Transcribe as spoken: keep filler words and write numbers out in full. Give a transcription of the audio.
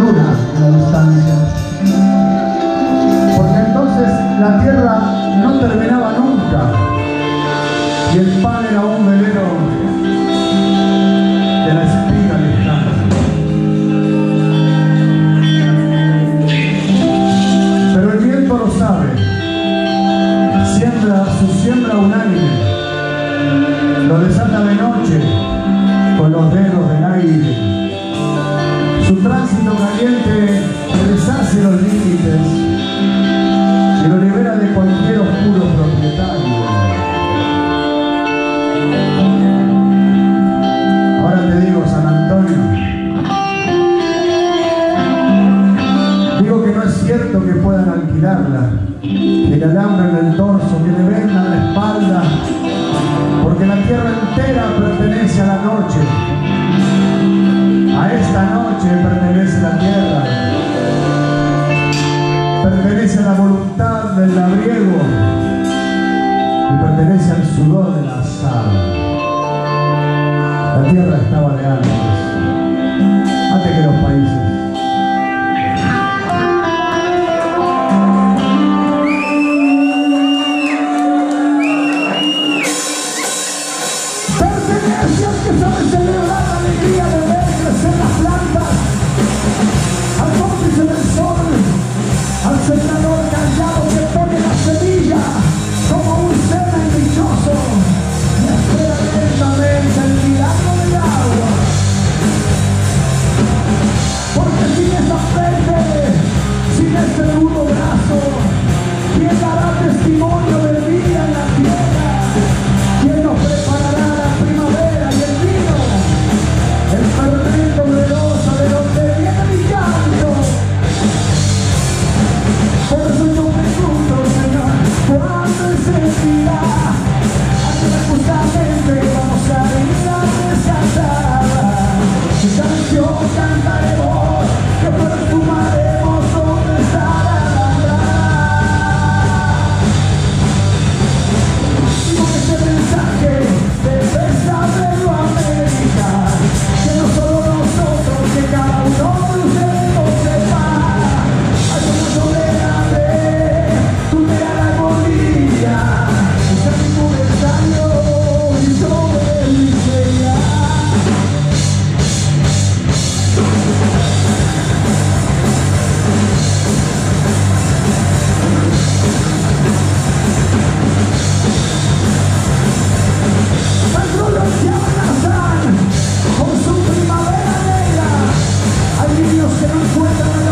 luna en la distancia. Porque entonces la tierra no terminaba nunca y el pan era un velero de la espiga lejana. Pero el viento lo sabe, siembra su siembra unánime, lo desata de noche con los dedos del aire. Su tránsito caliente deshace los límites y lo libera de cualquier oscuro propietario. Ahora te digo, San Antonio, digo que no es cierto que puedan alquilarla, que le alambren el torso, que le vendan la espalda, porque la tierra entera pertenece a la noche. A esta noche pertenece la tierra, pertenece a la voluntad del labriego y pertenece al sudor del azar. La tierra estaba de antes, antes que los países. Pertenece al que sabe celebrar la alegría de ver crecer las plantas, al cómplice del sol, al sembrador callado que pone la semilla como un semen dichoso y espera lentamente el milagro del agua. Porque sin esa frente, sin ese duro brazo, ¿quién dará testimonio del día en la tierra? ¿Quién nos preparará la primavera y el vino? El fermento veloso de donde viene mi canto. Por eso yo pregunto, Señor, ¿cuándo es el día? Hace justamente vamos a ir a descansar. ¿Qué canción cantaremos? ¿Qué perfumaremos? ¿Dónde estará la verdad? Digo que ese mensaje debe saberlo América, que no solo nosotros, que cada uno de ustedes lo sepa. Hay una soberana, tú me harás Bolivia, ese es mi aniversario y sobre mi estrella. Algunos se amenazan con su primavera negra. Hay niños que no encuentran